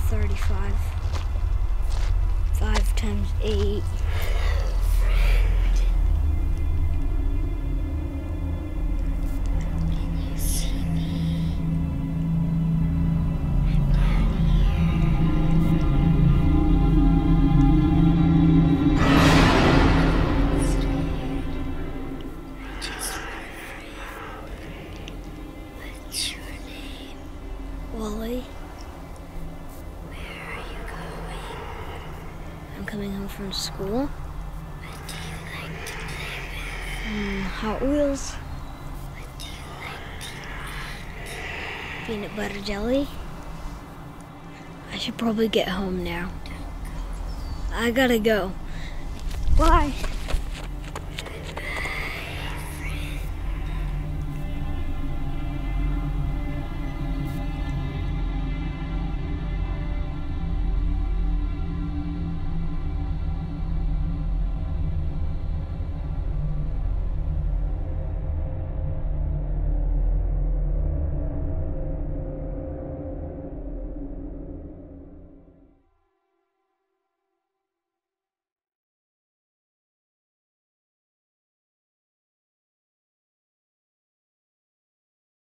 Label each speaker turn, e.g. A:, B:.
A: 35. 5 times 8. Wally.
B: Where are you going?
A: I'm coming home from school.
B: What do you like to play with?
A: Hot Wheels.
B: What do you like to eat?
A: Peanut butter jelly. I should probably get home now.
B: Don't go.
A: I gotta go. Bye.